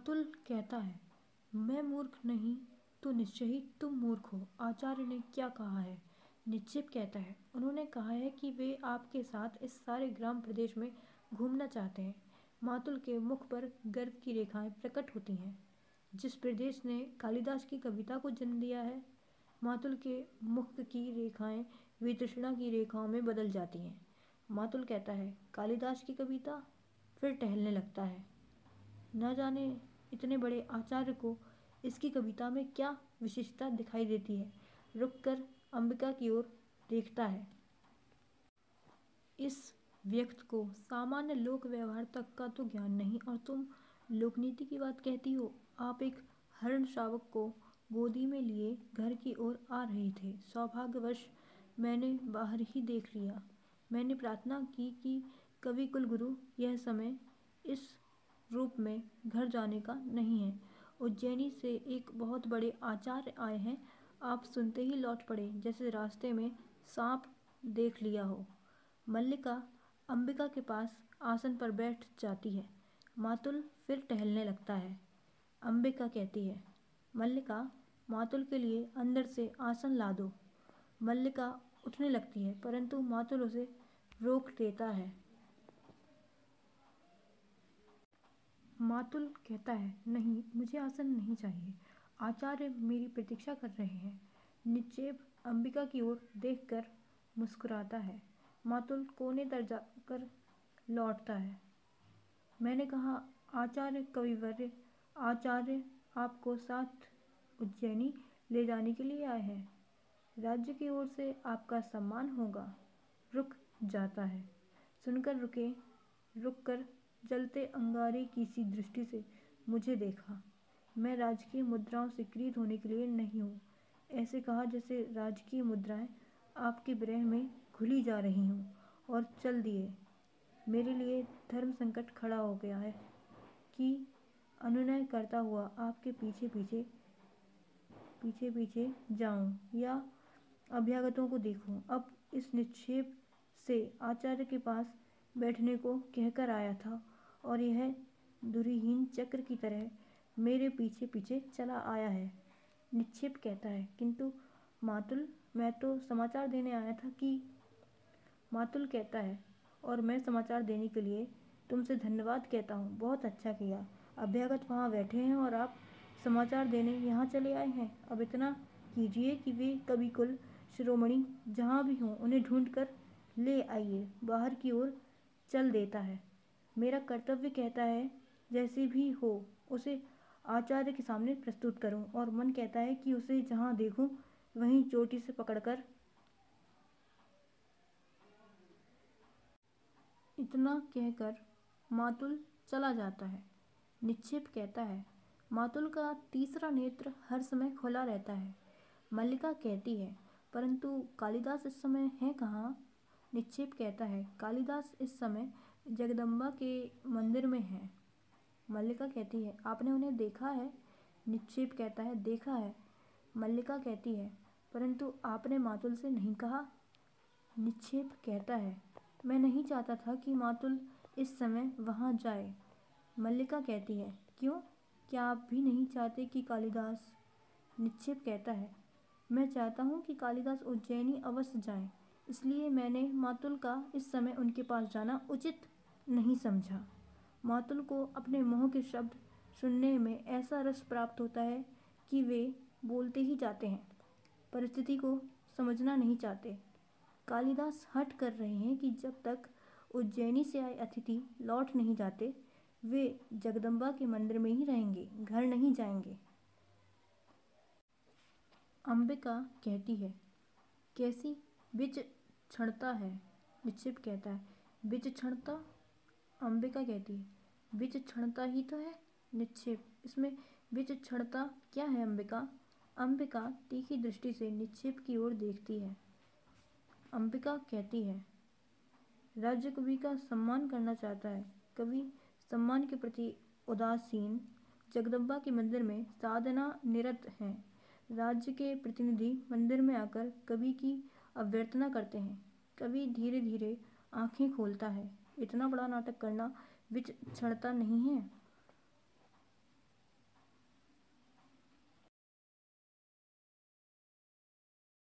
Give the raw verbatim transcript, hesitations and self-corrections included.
मातुल कहता है, मैं मूर्ख नहीं तो निश्चय ही तुम मूर्ख हो। आचार्य ने क्या कहा है? निक्षेप कहता है, उन्होंने कहा है कि वे आपके साथ इस सारे ग्राम प्रदेश में घूमना चाहते हैं। मातुल के मुख पर गर्व की रेखाएं प्रकट होती हैं। जिस प्रदेश ने कालिदास की कविता को जन्म दिया है, मातुल के मुख की रेखाएं वितृष्णा की रेखाओं में बदल जाती हैं। मातुल कहता है, कालिदास की कविता? फिर टहलने लगता है। न जाने इतने बड़े आचार्य को इसकी कविता में क्या विशेषता दिखाई देती है। रुककर अंबिका की ओर देखता है। इस व्यक्ति को सामान्य लोक व्यवहार तक का तो ज्ञान नहीं, और तुम लोकनीति की बात कहती हो। आप एक हरण शावक को गोदी में लिए घर की ओर आ रहे थे। सौभाग्यवश मैंने बाहर ही देख लिया। मैंने प्रार्थना की कि कवि कुलगुरु यह समय इस रूप में घर जाने का नहीं है। उज्जैनी से एक बहुत बड़े आचार्य आए हैं। आप सुनते ही लौट पड़े, जैसे रास्ते में सांप देख लिया हो। मल्लिका अंबिका के पास आसन पर बैठ जाती है। मातुल फिर टहलने लगता है। अंबिका कहती है, मल्लिका, मातुल के लिए अंदर से आसन ला दो। मल्लिका उठने लगती है, परंतु मातुल उसे रोक देता है। मातुल कहता है, नहीं, मुझे आसन नहीं चाहिए। आचार्य मेरी प्रतीक्षा कर रहे हैं। निक्षेप अंबिका की ओर देखकर मुस्कुराता है। मातुल कोने तर जाकर लौटता है। मैंने कहा, आचार्य कविवर्य, आचार्य आपको साथ उज्जैनी ले जाने के लिए आए हैं। राज्य की ओर से आपका सम्मान होगा। रुक जाता है। सुनकर रुके, रुककर जलते अंगारे की सी दृष्टि से मुझे देखा। मैं राजकीय मुद्राओं से क्रीत होने के लिए नहीं हूँ। ऐसे कहा जैसे राजकीय मुद्राएं आपके विरह में घुली जा रही हूँ, और चल दिए। मेरे लिए धर्म संकट खड़ा हो गया है कि अनुनय करता हुआ आपके पीछे पीछे पीछे पीछे जाऊं या अभ्यागतों को देखूं। अब इस निक्षेप से आचार्य के पास बैठने को कहकर आया था, और यह धुरीहीन चक्र की तरह मेरे पीछे पीछे चला आया है। निक्षेप कहता है, किंतु मातुल, मैं तो समाचार देने आया था कि। मातुल कहता है, और मैं समाचार देने के लिए तुमसे धन्यवाद कहता हूँ। बहुत अच्छा किया। अभ्यागत वहाँ बैठे हैं और आप समाचार देने यहाँ चले आए हैं। अब इतना कीजिए कि वे कवि कुल शिरोमणि जहाँ भी हों उन्हें ढूंढ कर ले आइए। बाहर की ओर चल देता है। मेरा कर्तव्य कहता है जैसे भी हो उसे आचार्य के सामने प्रस्तुत करूं, और मन कहता है कि उसे जहाँ देखूं वहीं चोटी से पकड़कर। इतना कहकर मातुल चला जाता है। निक्षेप कहता है, मातुल का तीसरा नेत्र हर समय खुला रहता है। मल्लिका कहती है, परंतु कालिदास इस समय है कहाँ? निक्षेप कहता है, कालिदास इस समय जगदम्बा के मंदिर में है। मल्लिका कहती है, आपने उन्हें देखा है? निक्षेप कहता है, देखा है। मल्लिका कहती है, परंतु आपने मातुल से नहीं कहा? निक्षेप कहता है, मैं नहीं चाहता था कि मातुल इस समय वहाँ जाए। मल्लिका कहती है, क्यों? क्या आप भी नहीं चाहते कि कालिदास? निक्षेप कहता है, मैं चाहता हूँ कि कालिदास उज्जैनी अवश्य जाएं, इसलिए मैंने मातुल का इस समय उनके पास जाना उचित नहीं समझा। मातुल को अपने मोह के शब्द सुनने में ऐसा रस प्राप्त होता है कि वे बोलते ही जाते हैं, परिस्थिति को समझना नहीं चाहते। कालिदास हठ कर रहे हैं कि जब तक उज्जैनी से आए अतिथि लौट नहीं जाते वे जगदम्बा के मंदिर में ही रहेंगे, घर नहीं जाएंगे। अंबिका कहती है, कैसी बिच क्षणता है? निक्षेप कहता है, बिच क्षणता? अंबिका कहती है, बिच क्षणता ही तो है। निक्षेप, इसमें बिच क्षणता क्या है अंबिका? अंबिका तीखी दृष्टि से निक्षेप की ओर देखती है। अंबिका कहती है, राज्य कवि का सम्मान करना चाहता है। कवि सम्मान के प्रति उदासीन। जगदम्बा के मंदिर में साधना निरत हैं। राज्य के प्रतिनिधि मंदिर में आकर कवि की अभ्यर्थना करते हैं। कवि धीरे धीरे आंखें खोलता है। इतना बड़ा नाटक करना विचक्षणता नहीं है।